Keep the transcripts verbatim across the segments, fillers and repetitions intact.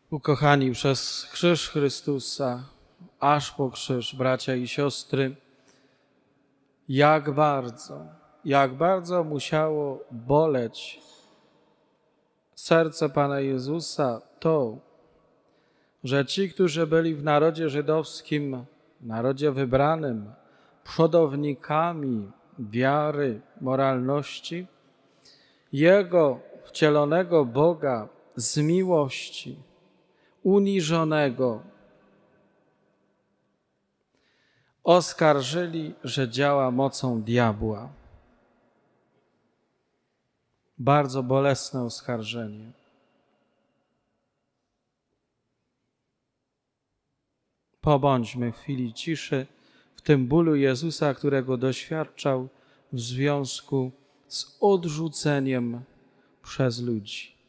Ukochani przez krzyż Chrystusa, aż po krzyż, bracia i siostry, jak bardzo, jak bardzo musiało boleć serce Pana Jezusa to, że ci, którzy byli w narodzie żydowskim, narodzie wybranym, przodownikami wiary, moralności, Jego wcielonego Boga z miłości, uniżonego, oskarżyli, że działa mocą diabła. Bardzo bolesne oskarżenie. Pobądźmy w chwili ciszy w tym bólu Jezusa, którego doświadczał w związku z odrzuceniem przez ludzi.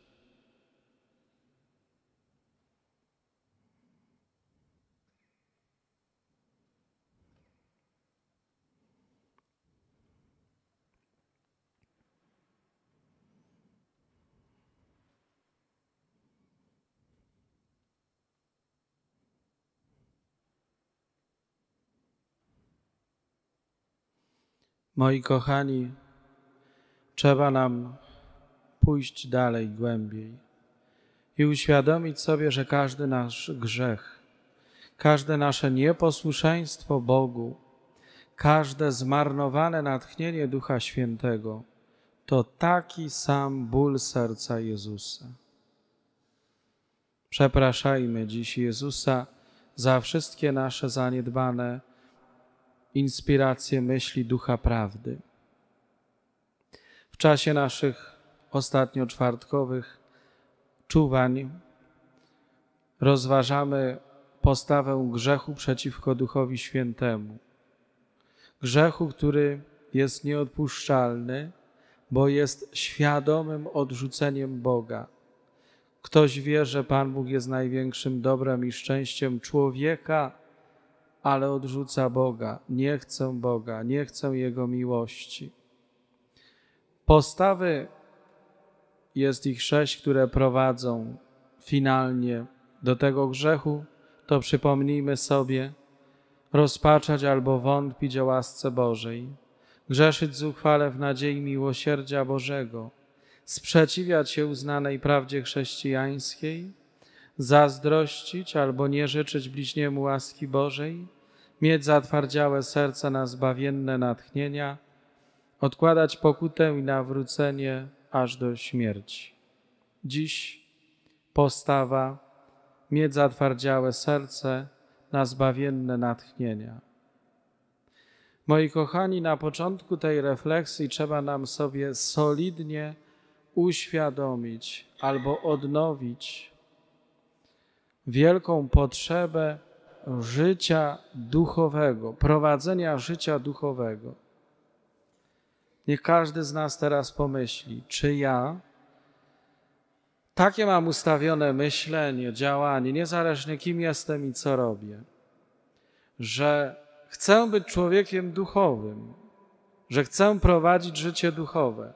Moi kochani, trzeba nam pójść dalej, głębiej i uświadomić sobie, że każdy nasz grzech, każde nasze nieposłuszeństwo Bogu, każde zmarnowane natchnienie Ducha Świętego to taki sam ból serca Jezusa. Przepraszajmy dziś Jezusa za wszystkie nasze zaniedbane inspiracje myśli Ducha Prawdy. W czasie naszych ostatnio czwartkowych czuwań rozważamy postawę grzechu przeciwko Duchowi Świętemu. Grzechu, który jest nieodpuszczalny, bo jest świadomym odrzuceniem Boga. Ktoś wie, że Pan Bóg jest największym dobrem i szczęściem człowieka, ale odrzuca Boga. Nie chcę Boga, nie chcę Jego miłości. Postawy, jest ich sześć, które prowadzą finalnie do tego grzechu, to przypomnijmy sobie, rozpaczać albo wątpić o łasce Bożej, grzeszyć zuchwale w nadziei miłosierdzia Bożego, sprzeciwiać się uznanej prawdzie chrześcijańskiej, zazdrościć albo nie życzyć bliźniemu łaski Bożej, mieć zatwardziałe serce na zbawienne natchnienia, odkładać pokutę i nawrócenie aż do śmierci. Dziś postawa mieć zatwardziałe serce na zbawienne natchnienia. Moi kochani, na początku tej refleksji trzeba nam sobie solidnie uświadomić albo odnowić wielką potrzebę życia duchowego, prowadzenia życia duchowego. Niech każdy z nas teraz pomyśli, czy ja takie mam ustawione myślenie, działanie, niezależnie kim jestem i co robię, że chcę być człowiekiem duchowym, że chcę prowadzić życie duchowe,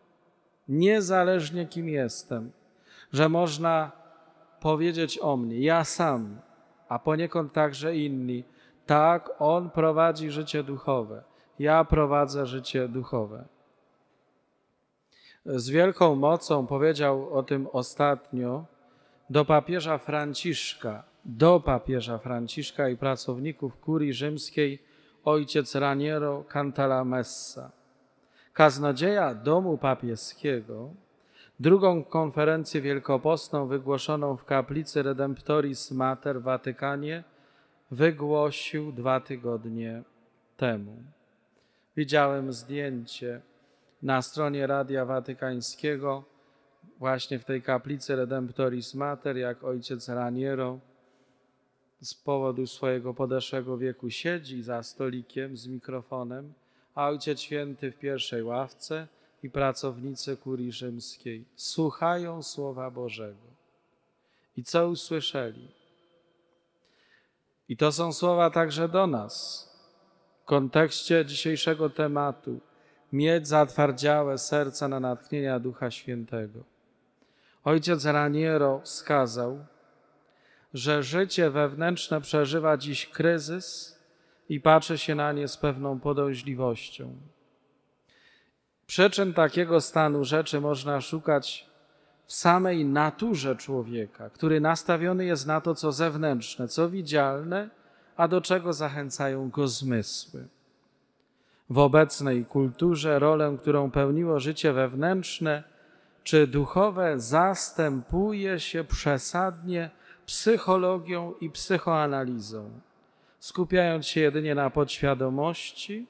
niezależnie kim jestem, że można powiedzieć o mnie, ja sam, a poniekąd także inni, tak, on prowadzi życie duchowe, ja prowadzę życie duchowe. Z wielką mocą powiedział o tym ostatnio do papieża Franciszka, do papieża Franciszka i pracowników kurii rzymskiej ojciec Raniero Cantalamessa, kaznodzieja domu papieskiego, drugą konferencję wielkopostną wygłoszoną w kaplicy Redemptoris Mater w Watykanie wygłosił dwa tygodnie temu. Widziałem zdjęcie na stronie Radia Watykańskiego, właśnie w tej kaplicy Redemptoris Mater, jak ojciec Raniero z powodu swojego podeszłego wieku siedzi za stolikiem z mikrofonem, a Ojciec Święty w pierwszej ławce i pracownicy kurii rzymskiej słuchają Słowa Bożego. I co usłyszeli? I to są słowa także do nas. W kontekście dzisiejszego tematu mieć zatwardziałe serca na natchnienia Ducha Świętego. Ojciec Raniero wskazał, że życie wewnętrzne przeżywa dziś kryzys i patrzy się na nie z pewną podejrzliwością. Przyczyn takiego stanu rzeczy można szukać w samej naturze człowieka, który nastawiony jest na to, co zewnętrzne, co widzialne, a do czego zachęcają go zmysły. W obecnej kulturze rolę, którą pełniło życie wewnętrzne czy duchowe, zastępuje się przesadnie psychologią i psychoanalizą, skupiając się jedynie na podświadomości,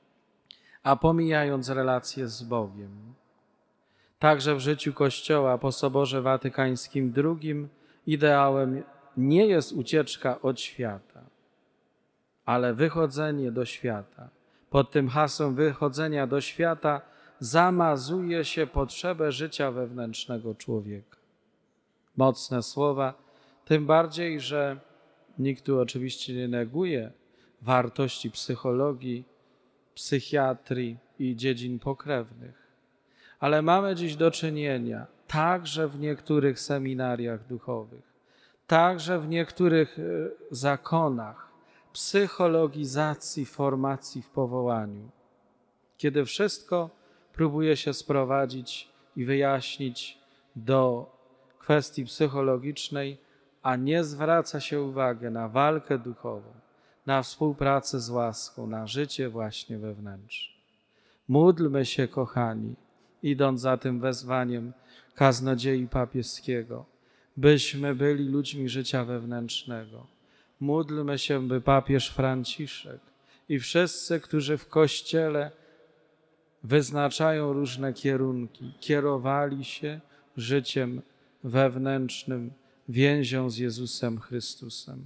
a pomijając relacje z Bogiem. Także w życiu Kościoła po Soborze Watykańskim drugim ideałem nie jest ucieczka od świata, ale wychodzenie do świata. Pod tym hasłem wychodzenia do świata zamazuje się potrzebę życia wewnętrznego człowieka. Mocne słowa, tym bardziej, że nikt tu oczywiście nie neguje wartości psychologii, psychiatrii i dziedzin pokrewnych. Ale mamy dziś do czynienia także w niektórych seminariach duchowych, także w niektórych zakonach psychologizacji formacji w powołaniu, kiedy wszystko próbuje się sprowadzić i wyjaśnić do kwestii psychologicznej, a nie zwraca się uwagę na walkę duchową, na współpracę z łaską, na życie właśnie wewnętrzne. Módlmy się, kochani, idąc za tym wezwaniem kaznodziei papieskiego, byśmy byli ludźmi życia wewnętrznego. Módlmy się, by papież Franciszek i wszyscy, którzy w Kościele wyznaczają różne kierunki, kierowali się życiem wewnętrznym, więzią z Jezusem Chrystusem.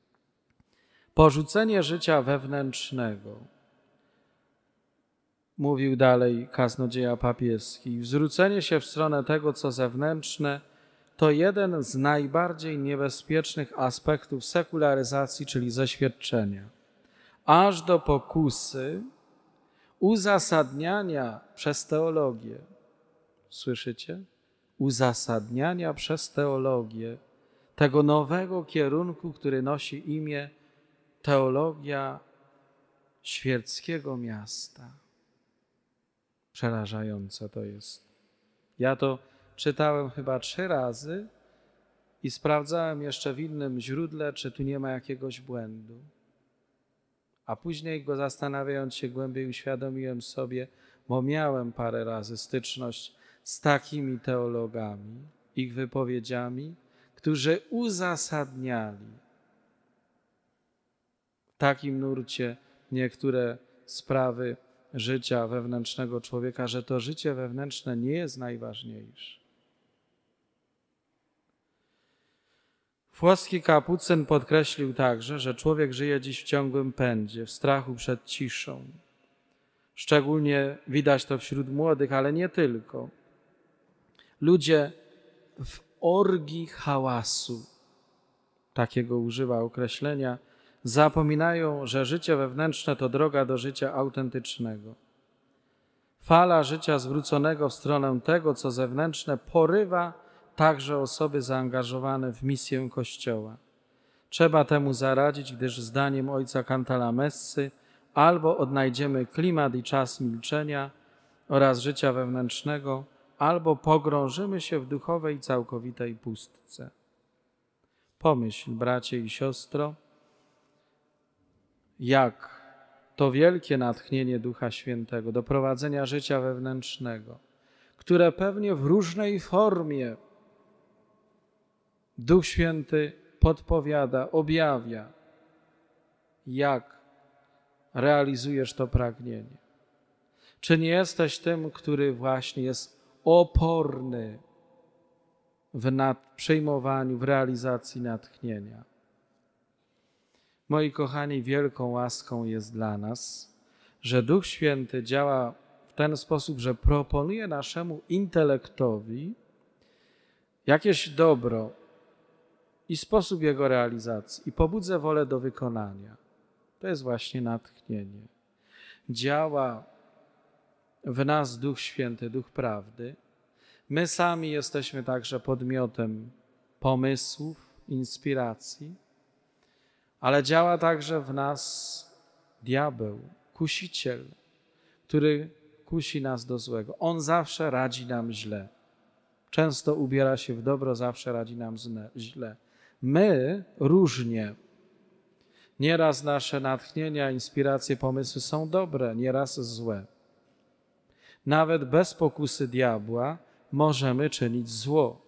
Porzucenie życia wewnętrznego, mówił dalej kaznodzieja papieski, zwrócenie się w stronę tego, co zewnętrzne, to jeden z najbardziej niebezpiecznych aspektów sekularyzacji, czyli zeświadczenia, aż do pokusy uzasadniania przez teologię. Słyszycie? Uzasadniania przez teologię tego nowego kierunku, który nosi imię teologia świeckiego miasta. Przerażające to jest. Ja to czytałem chyba trzy razy i sprawdzałem jeszcze w innym źródle, czy tu nie ma jakiegoś błędu. A później go zastanawiając się głębiej uświadomiłem sobie, bo miałem parę razy styczność z takimi teologami, ich wypowiedziami, którzy uzasadniali w takim nurcie niektóre sprawy życia wewnętrznego człowieka, że to życie wewnętrzne nie jest najważniejsze. Włoski kapucyn podkreślił także, że człowiek żyje dziś w ciągłym pędzie, w strachu przed ciszą. Szczególnie widać to wśród młodych, ale nie tylko. Ludzie w orgii hałasu, takiego używa określenia, zapominają, że życie wewnętrzne to droga do życia autentycznego. Fala życia zwróconego w stronę tego, co zewnętrzne, porywa także osoby zaangażowane w misję Kościoła. Trzeba temu zaradzić, gdyż zdaniem ojca Cantalamessy albo odnajdziemy klimat i czas milczenia oraz życia wewnętrznego, albo pogrążymy się w duchowej całkowitej pustce. Pomyśl, bracie i siostro, jak to wielkie natchnienie Ducha Świętego do prowadzenia życia wewnętrznego, które pewnie w różnej formie Duch Święty podpowiada, objawia, jak realizujesz to pragnienie. Czy nie jesteś tym, który właśnie jest oporny w nad, przyjmowaniu, w realizacji natchnienia? Moi kochani, wielką łaską jest dla nas, że Duch Święty działa w ten sposób, że proponuje naszemu intelektowi jakieś dobro i sposób jego realizacji i pobudza wolę do wykonania. To jest właśnie natchnienie. Działa w nas Duch Święty, Duch Prawdy. My sami jesteśmy także podmiotem pomysłów inspiracji, ale działa także w nas diabeł, kusiciel, który kusi nas do złego. On zawsze radzi nam źle. Często ubiera się w dobro, zawsze radzi nam źle. My różnie. Nieraz nasze natchnienia, inspiracje, pomysły są dobre, nieraz złe. Nawet bez pokusy diabła możemy czynić zło.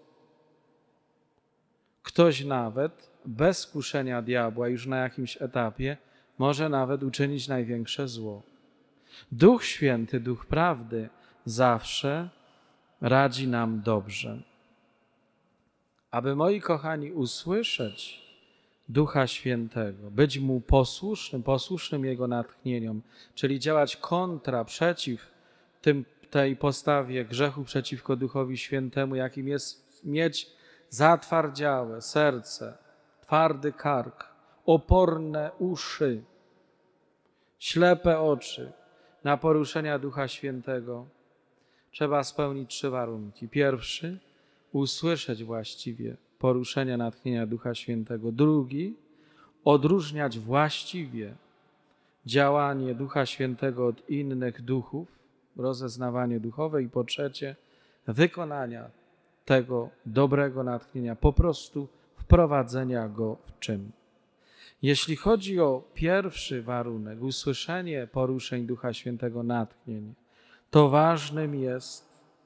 Ktoś nawet bez kuszenia diabła już na jakimś etapie może nawet uczynić największe zło. Duch Święty, Duch Prawdy zawsze radzi nam dobrze. Aby, moi kochani, usłyszeć Ducha Świętego, być Mu posłusznym, posłusznym Jego natchnieniom, czyli działać kontra, przeciw tym, tej postawie grzechu przeciwko Duchowi Świętemu, jakim jest mieć zatwardziałe serce, twardy kark, oporne uszy, ślepe oczy na poruszenia Ducha Świętego, trzeba spełnić trzy warunki. Pierwszy, usłyszeć właściwie poruszenia natchnienia Ducha Świętego. Drugi, odróżniać właściwie działanie Ducha Świętego od innych duchów, rozeznawanie duchowe. I po trzecie, wykonania tego dobrego natchnienia, po prostu wprowadzenia go w czyn. Jeśli chodzi o pierwszy warunek, usłyszenie poruszeń Ducha Świętego, natchnień, to ważnym jest,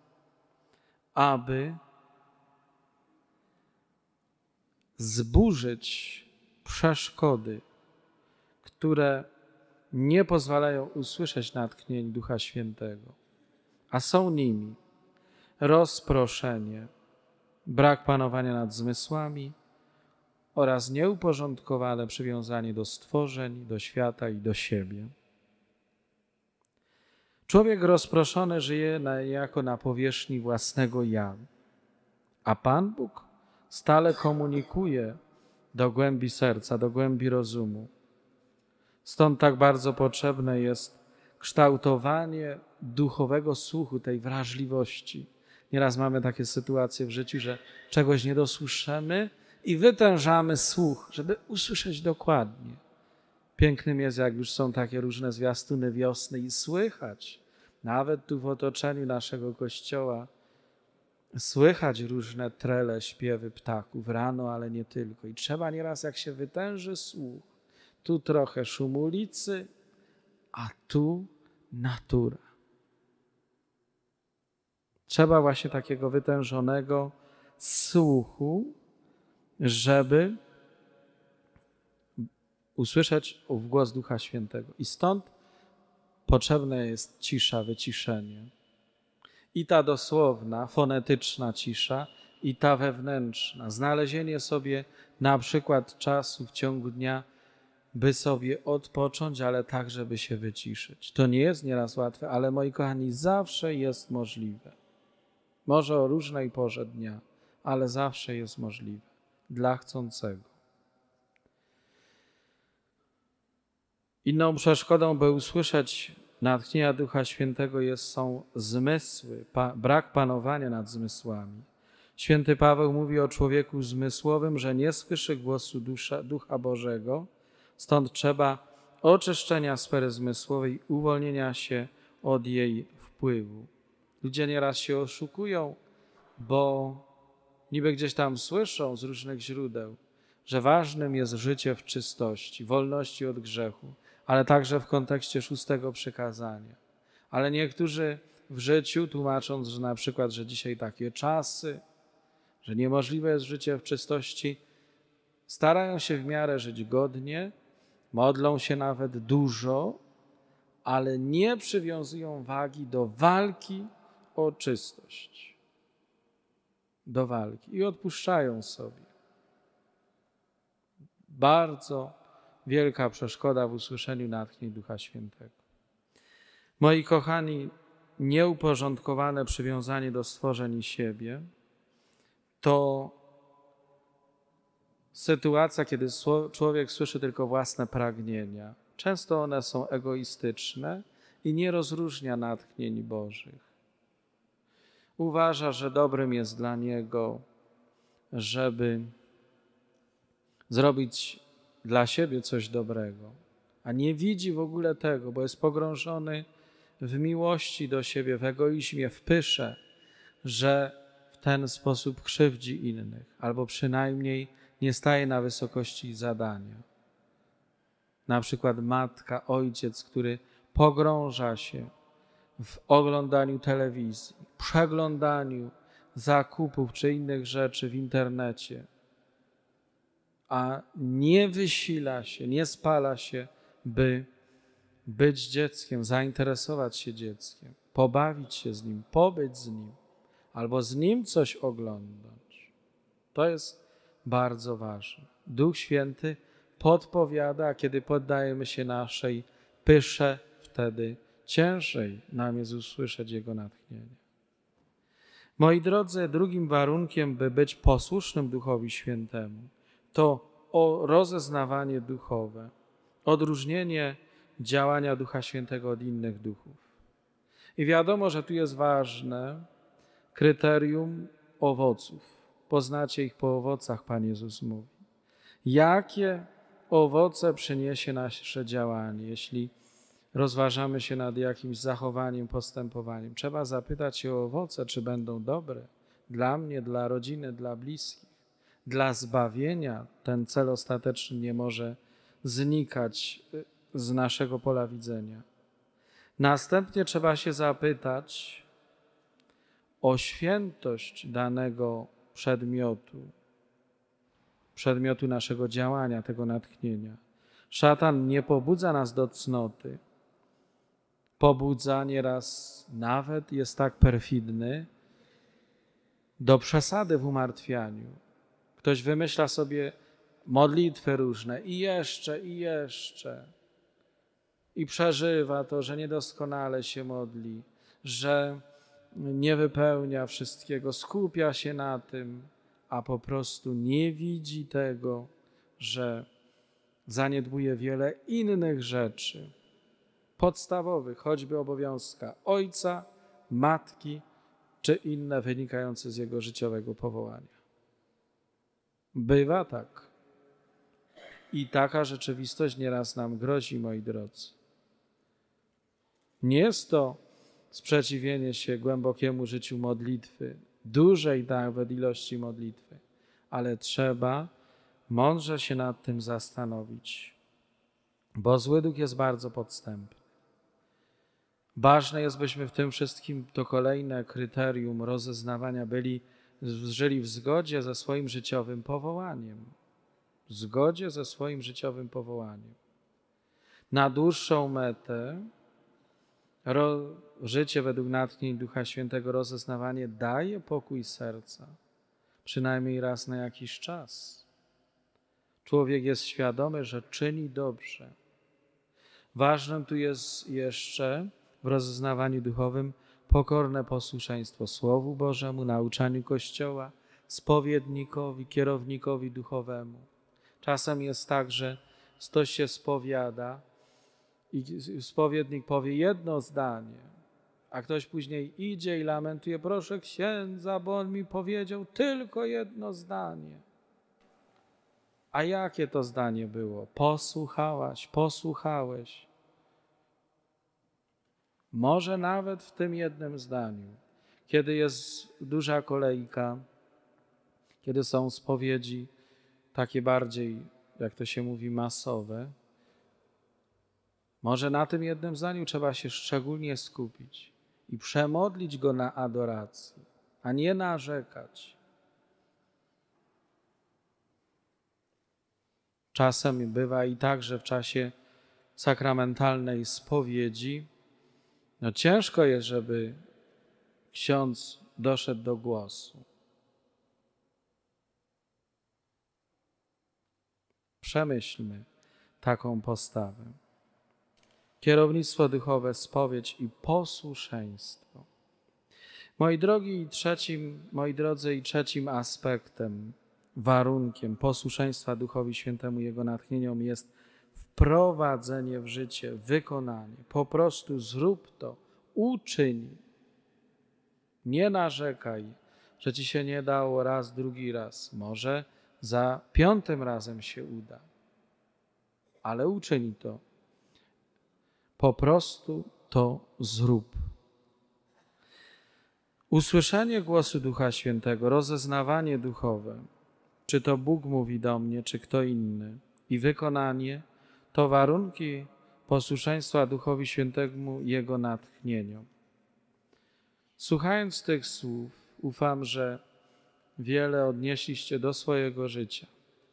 aby zburzyć przeszkody, które nie pozwalają usłyszeć natchnień Ducha Świętego, a są nimi rozproszenie, brak panowania nad zmysłami oraz nieuporządkowane przywiązanie do stworzeń, do świata i do siebie. Człowiek rozproszony żyje niejako na powierzchni własnego ja, a Pan Bóg stale komunikuje do głębi serca, do głębi rozumu. Stąd tak bardzo potrzebne jest kształtowanie duchowego słuchu, tej wrażliwości. Nieraz mamy takie sytuacje w życiu, że czegoś nie dosłyszymy i wytężamy słuch, żeby usłyszeć dokładnie. Pięknym jest, jak już są takie różne zwiastuny wiosny i słychać, nawet tu w otoczeniu naszego kościoła, słychać różne trele, śpiewy ptaków rano, ale nie tylko. I trzeba nieraz, jak się wytęży słuch, tu trochę szum ulicy, a tu natura. Trzeba właśnie takiego wytężonego słuchu, żeby usłyszeć ów głos Ducha Świętego. I stąd potrzebna jest cisza, wyciszenie. I ta dosłowna, fonetyczna cisza, i ta wewnętrzna. Znalezienie sobie na przykład czasu w ciągu dnia, by sobie odpocząć, ale tak, żeby się wyciszyć. To nie jest nieraz łatwe, ale moi kochani, zawsze jest możliwe. Może o różnej porze dnia, ale zawsze jest możliwe dla chcącego. Inną przeszkodą, by usłyszeć natchnienia Ducha Świętego jest, są zmysły, pa, brak panowania nad zmysłami. Święty Paweł mówi o człowieku zmysłowym, że nie słyszy głosu dusza, Ducha Bożego, stąd trzeba oczyszczenia sfery zmysłowej, uwolnienia się od jej wpływu. Ludzie nieraz się oszukują, bo niby gdzieś tam słyszą z różnych źródeł, że ważnym jest życie w czystości, wolności od grzechu, ale także w kontekście szóstego przykazania. Ale niektórzy w życiu, tłumacząc, że na przykład, że dzisiaj takie czasy, że niemożliwe jest życie w czystości, starają się w miarę żyć godnie, modlą się nawet dużo, ale nie przywiązują wagi do walki o czystość. Do walki i odpuszczają sobie. Bardzo wielka przeszkoda w usłyszeniu natchnień Ducha Świętego. Moi kochani, nieuporządkowane przywiązanie do stworzeń i siebie to sytuacja, kiedy człowiek słyszy tylko własne pragnienia. Często one są egoistyczne i nie rozróżnia natchnień Bożych. Uważa, że dobrym jest dla niego, żeby zrobić dla siebie coś dobrego, a nie widzi w ogóle tego, bo jest pogrążony w miłości do siebie, w egoizmie, w pysze, że w ten sposób krzywdzi innych, albo przynajmniej nie staje na wysokości zadania. Na przykład matka, ojciec, który pogrąża się w oglądaniu telewizji, przeglądaniu zakupów czy innych rzeczy w internecie, a nie wysila się, nie spala się, by być dzieckiem, zainteresować się dzieckiem, pobawić się z nim, pobyć z nim, albo z nim coś oglądać. To jest bardzo ważne. Duch Święty podpowiada, a kiedy poddajemy się naszej pysze, wtedy ciężej nam jest usłyszeć Jego natchnienie. Moi drodzy, drugim warunkiem, by być posłusznym Duchowi Świętemu, to o rozeznawanie duchowe, odróżnienie działania Ducha Świętego od innych duchów. I wiadomo, że tu jest ważne kryterium owoców. Poznacie ich po owocach, Pan Jezus mówi. Jakie owoce przyniesie nasze działanie, jeśli rozważamy się nad jakimś zachowaniem, postępowaniem? Trzeba zapytać się o owoce, czy będą dobre dla mnie, dla rodziny, dla bliskich. Dla zbawienia ten cel ostateczny nie może znikać z naszego pola widzenia. Następnie trzeba się zapytać o świętość danego przedmiotu, przedmiotu naszego działania, tego natchnienia. Szatan nie pobudza nas do cnoty, pobudza nieraz, nawet jest tak perfidny, do przesady w umartwianiu. Ktoś wymyśla sobie modlitwy różne i jeszcze, i jeszcze. I przeżywa to, że niedoskonale się modli, że nie wypełnia wszystkiego, skupia się na tym, a po prostu nie widzi tego, że zaniedbuje wiele innych rzeczy, podstawowych, choćby obowiązka ojca, matki, czy inne wynikające z jego życiowego powołania. Bywa tak. I taka rzeczywistość nieraz nam grozi, moi drodzy. Nie jest to sprzeciwienie się głębokiemu życiu modlitwy, dużej nawet ilości modlitwy, ale trzeba mądrze się nad tym zastanowić, bo zły duch jest bardzo podstępny. Ważne jest, byśmy w tym wszystkim, to kolejne kryterium rozeznawania, byli, żyli w zgodzie ze swoim życiowym powołaniem. W zgodzie ze swoim życiowym powołaniem. Na dłuższą metę ro, życie według natchnień Ducha Świętego, rozeznawanie daje pokój serca, przynajmniej raz na jakiś czas. Człowiek jest świadomy, że czyni dobrze. Ważnym tu jest jeszcze w rozeznawaniu duchowym pokorne posłuszeństwo Słowu Bożemu, nauczaniu Kościoła, spowiednikowi, kierownikowi duchowemu. Czasem jest tak, że ktoś się spowiada i spowiednik powie jedno zdanie, a ktoś później idzie i lamentuje: proszę księdza, bo on mi powiedział tylko jedno zdanie. A jakie to zdanie było? Posłuchałaś, posłuchałeś. Może nawet w tym jednym zdaniu, kiedy jest duża kolejka, kiedy są spowiedzi takie bardziej, jak to się mówi, masowe, może na tym jednym zdaniu trzeba się szczególnie skupić i przemodlić go na adoracji, a nie narzekać. Czasem bywa i tak, że w czasie sakramentalnej spowiedzi no ciężko jest, żeby ksiądz doszedł do głosu. Przemyślmy taką postawę. Kierownictwo duchowe, spowiedź i posłuszeństwo. Moi drogi, i trzecim, moi drodzy, i trzecim aspektem, warunkiem posłuszeństwa Duchowi Świętemu, Jego natchnieniom jest wprowadzenie w życie, wykonanie. Po prostu zrób to, uczyń. Nie narzekaj, że ci się nie dało raz, drugi raz. Może za piątym razem się uda. Ale uczyń to. Po prostu to zrób. Usłyszenie głosu Ducha Świętego, rozeznawanie duchowe, czy to Bóg mówi do mnie, czy kto inny, i wykonanie to warunki posłuszeństwa Duchowi Świętemu, Jego natchnieniu. Słuchając tych słów, ufam, że wiele odnieśliście do swojego życia.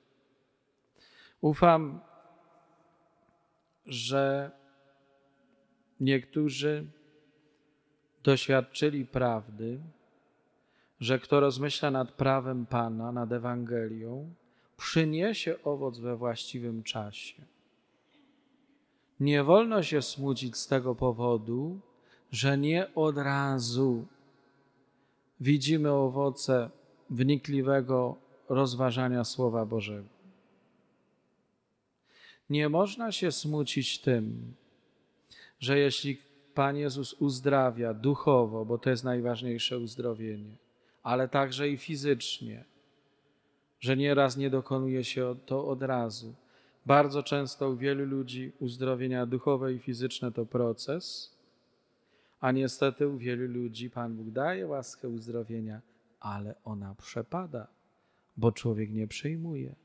Ufam, że niektórzy doświadczyli prawdy, że kto rozmyśla nad prawem Pana, nad Ewangelią, przyniesie owoc we właściwym czasie. Nie wolno się smucić z tego powodu, że nie od razu widzimy owoce wnikliwego rozważania Słowa Bożego. Nie można się smucić tym, że jeśli Pan Jezus uzdrawia duchowo, bo to jest najważniejsze uzdrowienie, ale także i fizycznie, że nieraz nie dokonuje się to od razu. Bardzo często u wielu ludzi uzdrowienia duchowe i fizyczne to proces, a niestety u wielu ludzi Pan Bóg daje łaskę uzdrowienia, ale ona przepada, bo człowiek nie przyjmuje.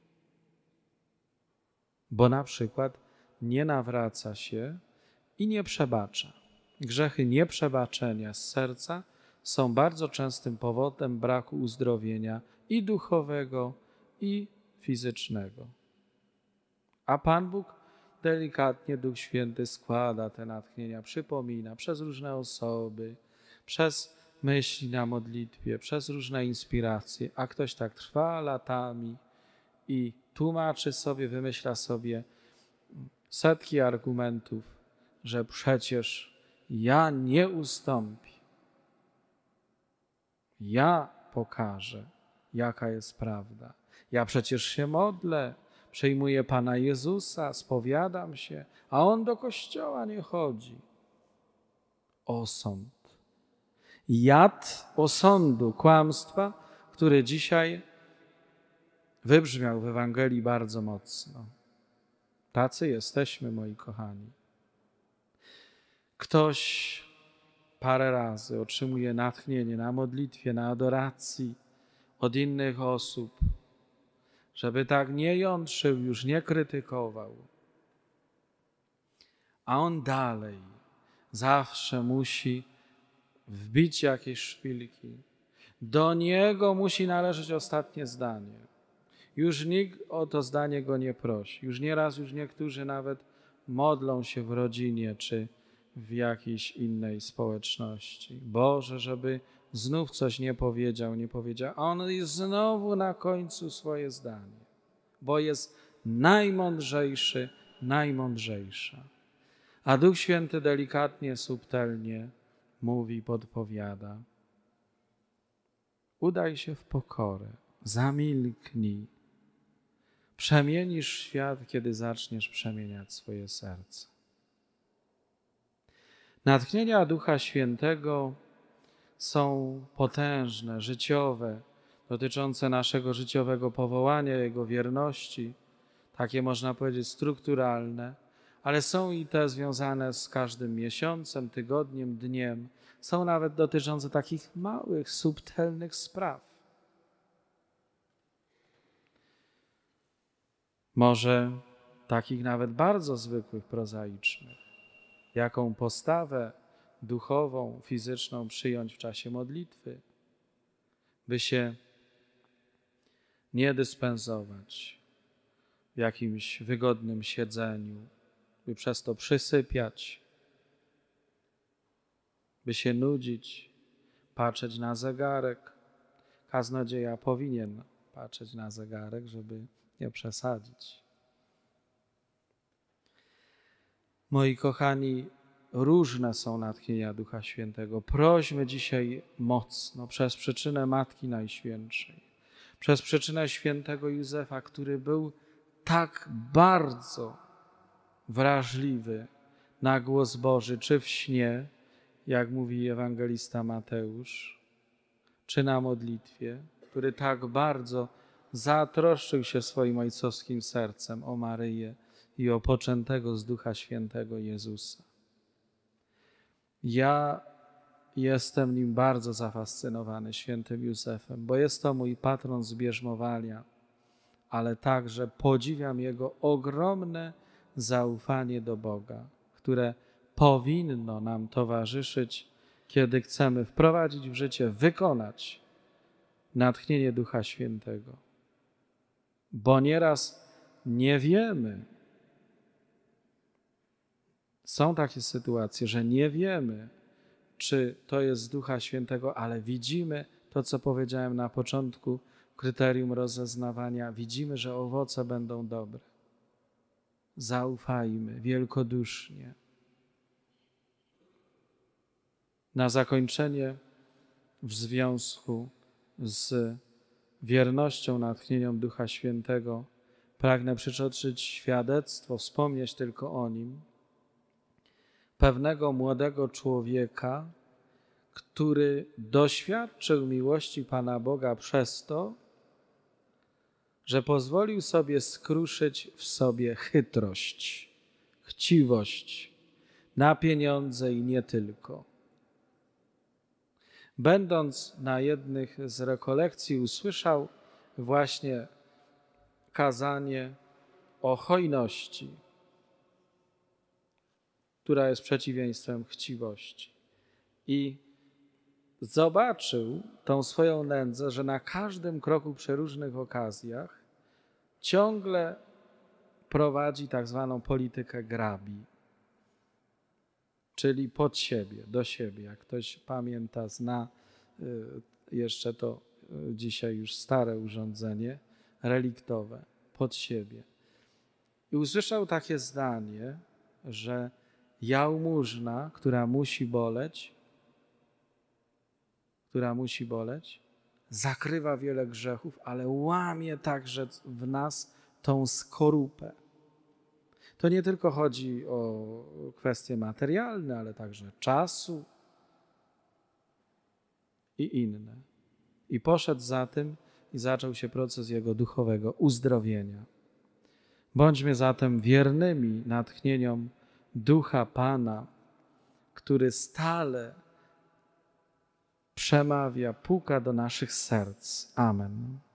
Bo na przykład nie nawraca się i nie przebacza. Grzechy nieprzebaczenia z serca są bardzo częstym powodem braku uzdrowienia i duchowego, i fizycznego. A Pan Bóg delikatnie, Duch Święty składa te natchnienia, przypomina przez różne osoby, przez myśli na modlitwie, przez różne inspiracje, a ktoś tak trwa latami i tłumaczy sobie, wymyśla sobie setki argumentów, że przecież ja nie ustąpię. Ja pokażę, jaka jest prawda. Ja przecież się modlę, przyjmuję Pana Jezusa, spowiadam się, a On do kościoła nie chodzi. Osąd. Jad osądu, kłamstwa, który dzisiaj wybrzmiał w Ewangelii bardzo mocno. Tacy jesteśmy, moi kochani. Ktoś parę razy otrzymuje natchnienie na modlitwie, na adoracji od innych osób, żeby tak nie jątrzył, już nie krytykował. A on dalej zawsze musi wbić jakieś szpilki. Do niego musi należeć ostatnie zdanie. Już nikt o to zdanie go nie prosi. Już nieraz już niektórzy nawet modlą się w rodzinie czy w jakiejś innej społeczności. Boże, żeby znów coś nie powiedział, nie powiedział, a on jest znowu na końcu swoje zdanie, bo jest najmądrzejszy, najmądrzejsza. A Duch Święty delikatnie, subtelnie mówi, podpowiada. Udaj się w pokorę, zamilknij. Przemienisz świat, kiedy zaczniesz przemieniać swoje serce. Natchnienia Ducha Świętego są potężne, życiowe, dotyczące naszego życiowego powołania, Jego wierności, takie można powiedzieć strukturalne, ale są i te związane z każdym miesiącem, tygodniem, dniem. Są nawet dotyczące takich małych, subtelnych spraw. Może takich nawet bardzo zwykłych, prozaicznych. Jaką postawę duchową, fizyczną przyjąć w czasie modlitwy, by się nie dyspensować w jakimś wygodnym siedzeniu, by przez to przysypiać, by się nudzić, patrzeć na zegarek. Kaznodzieja powinien patrzeć na zegarek, żeby nie przesadzić. Moi kochani, różne są natchnienia Ducha Świętego. Prośmy dzisiaj mocno przez przyczynę Matki Najświętszej, przez przyczynę świętego Józefa, który był tak bardzo wrażliwy na głos Boży, czy w śnie, jak mówi ewangelista Mateusz, czy na modlitwie, który tak bardzo zatroszczył się swoim ojcowskim sercem o Maryję i o poczętego z Ducha Świętego Jezusa. Ja jestem nim bardzo zafascynowany, świętym Józefem, bo jest to mój patron zbierzmowania, ale także podziwiam jego ogromne zaufanie do Boga, które powinno nam towarzyszyć, kiedy chcemy wprowadzić w życie, wykonać natchnienie Ducha Świętego. Bo nieraz nie wiemy, są takie sytuacje, że nie wiemy, czy to jest z Ducha Świętego, ale widzimy to, co powiedziałem na początku, kryterium rozeznawania. Widzimy, że owoce będą dobre. Zaufajmy wielkodusznie. Na zakończenie w związku z wiernością natchnieniom Ducha Świętego pragnę przytoczyć świadectwo, wspomnieć tylko o nim, pewnego młodego człowieka, który doświadczył miłości Pana Boga przez to, że pozwolił sobie skruszyć w sobie chytrość, chciwość na pieniądze i nie tylko. Będąc na jednych z rekolekcji, usłyszał właśnie kazanie o hojności, która jest przeciwieństwem chciwości. I zobaczył tą swoją nędzę, że na każdym kroku przy różnych okazjach ciągle prowadzi tak zwaną politykę grabi, czyli pod siebie, do siebie. Jak ktoś pamięta, zna jeszcze to dzisiaj już stare urządzenie reliktowe, pod siebie. I usłyszał takie zdanie, że jałmużna, która musi boleć, która musi boleć, zakrywa wiele grzechów, ale łamie także w nas tą skorupę. To nie tylko chodzi o kwestie materialne, ale także czasu i inne. I poszedł za tym i zaczął się proces jego duchowego uzdrowienia. Bądźmy zatem wiernymi natchnieniom Ducha Pana, który stale przemawia, puka do naszych serc. Amen.